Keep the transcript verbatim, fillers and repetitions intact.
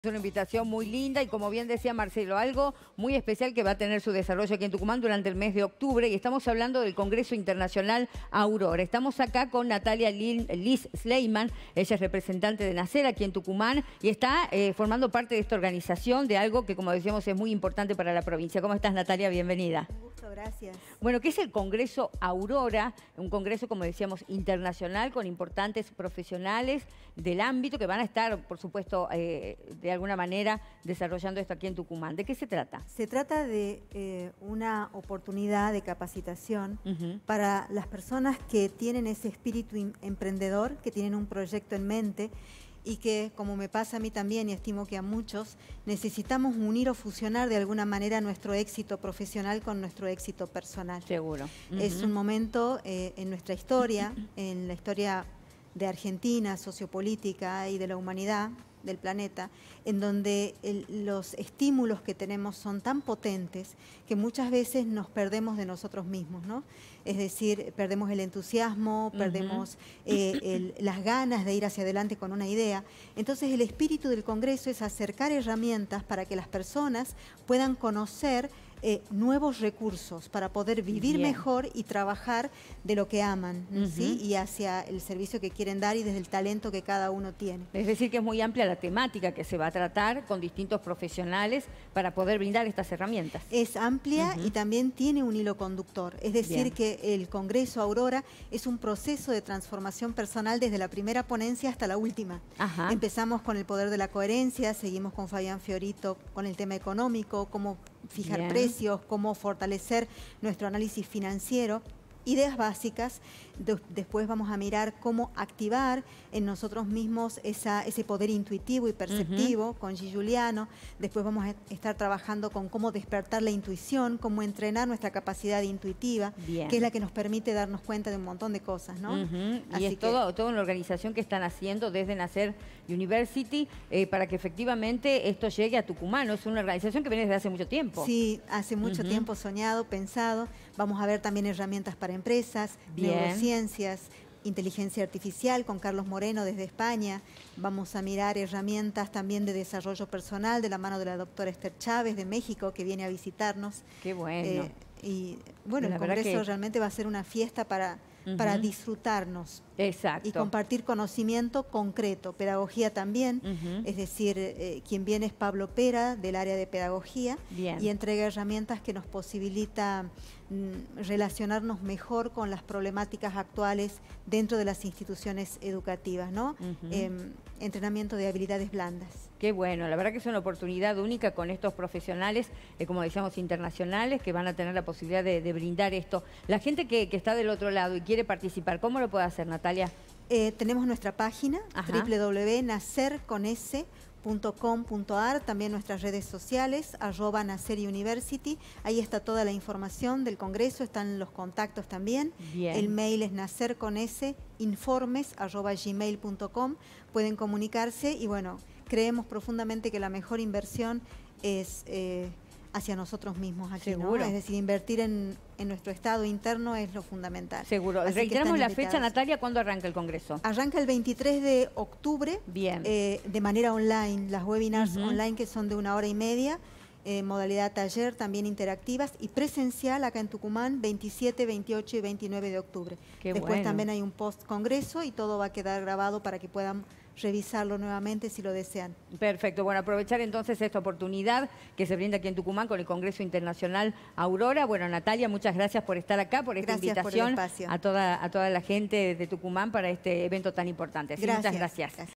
Es una invitación muy linda y, como bien decía Marcelo, algo muy especial que va a tener su desarrollo aquí en Tucumán durante el mes de octubre, y estamos hablando del Congreso Internacional Aurora. Estamos acá con Natalia Liz Sleiman, ella es representante de NACER aquí en Tucumán y está eh, formando parte de esta organización de algo que, como decíamos, es muy importante para la provincia. ¿Cómo estás, Natalia? Bienvenida. Un gusto, gracias. Bueno, ¿qué es el Congreso Aurora? Un congreso, como decíamos, internacional con importantes profesionales del ámbito que van a estar, por supuesto, eh, de alguna manera desarrollando esto aquí en Tucumán. ¿De qué se trata? Se trata de eh, una oportunidad de capacitación Uh-huh. para las personas que tienen ese espíritu emprendedor, que tienen un proyecto en mente y que, como me pasa a mí también y estimo que a muchos, necesitamos unir o fusionar de alguna manera nuestro éxito profesional con nuestro éxito personal. Seguro. Uh-huh. Es un momento eh, en nuestra historia, en la historia de Argentina, sociopolítica y de la humanidad, del planeta, en donde el, los estímulos que tenemos son tan potentes que muchas veces nos perdemos de nosotros mismos, ¿no? Es decir, perdemos el entusiasmo, perdemos uh-huh. eh, el, las ganas de ir hacia adelante con una idea. Entonces, el espíritu del Congreso es acercar herramientas para que las personas puedan conocer Eh, nuevos recursos para poder vivir Bien. mejor y trabajar de lo que aman, Uh-huh. ¿sí? Y hacia el servicio que quieren dar y desde el talento que cada uno tiene. Es decir, que es muy amplia la temática que se va a tratar con distintos profesionales para poder brindar estas herramientas. Es amplia Uh-huh. y también tiene un hilo conductor. Es decir, Bien. que el Congreso Aurora es un proceso de transformación personal desde la primera ponencia hasta la última. Ajá. Empezamos con el poder de la coherencia, seguimos con Fabián Fiorito con el tema económico, cómo fijar Bien. precios, cómo fortalecer nuestro análisis financiero, ideas básicas. De, después vamos a mirar cómo activar en nosotros mismos esa, ese poder intuitivo y perceptivo uh-huh. con G. Juliano. Después vamos a estar trabajando con cómo despertar la intuición, cómo entrenar nuestra capacidad intuitiva, Bien. que es la que nos permite darnos cuenta de un montón de cosas, ¿no? Uh-huh. Así y es que, todo, toda una organización que están haciendo desde NACER University eh, para que efectivamente esto llegue a Tucumán. Es una organización que viene desde hace mucho tiempo. Sí, hace mucho Uh-huh. tiempo soñado, pensado. Vamos a ver también herramientas para empresas, Bien. neurociencias, inteligencia artificial con Carlos Moreno desde España. Vamos a mirar herramientas también de desarrollo personal de la mano de la doctora Esther Chávez de México, que viene a visitarnos. Qué bueno. Eh, y bueno, La el verdad Congreso que... realmente va a ser una fiesta para, uh-huh. para disfrutarnos. Exacto. Y compartir conocimiento concreto, pedagogía también. Uh-huh. Es decir, eh, quien viene es Pablo Pera, del área de pedagogía. Bien. Y entrega herramientas que nos posibilita mm, relacionarnos mejor con las problemáticas actuales dentro de las instituciones educativas, ¿no? Uh-huh. Eh, entrenamiento de habilidades blandas. Qué bueno, la verdad que es una oportunidad única con estos profesionales, eh, como decíamos, internacionales, que van a tener la posibilidad de, de brindar esto. La gente que, que está del otro lado y quiere participar, ¿cómo lo puede hacer, Natalia? Eh, tenemos nuestra página, w w w punto nacer con s punto com punto a r, también nuestras redes sociales, arroba NACER University. Ahí está toda la información del Congreso, están los contactos también. Bien. El mail es nacer con s, informes, arroba gmail punto com. Pueden comunicarse y bueno, creemos profundamente que la mejor inversión es eh, hacia nosotros mismos aquí, ¿no? Es decir, invertir en, en nuestro estado interno es lo fundamental. Seguro. Así Reiteramos la invitados. fecha, Natalia, ¿cuándo arranca el Congreso? Arranca el veintitrés de octubre. Bien. Eh, de manera online, las webinars Uh-huh. online que son de una hora y media, eh, modalidad taller, también interactivas, y presencial acá en Tucumán, veintisiete, veintiocho y veintinueve de octubre. Qué Después bueno. también hay un post-congreso y todo va a quedar grabado para que puedan revisarlo nuevamente si lo desean. Perfecto. Bueno, aprovechar entonces esta oportunidad que se brinda aquí en Tucumán con el Congreso Internacional Aurora. Bueno, Natalia, muchas gracias por estar acá, por esta Gracias invitación por el espacio. a toda, a toda la gente de Tucumán para este evento tan importante. Así, Gracias. muchas gracias. Gracias.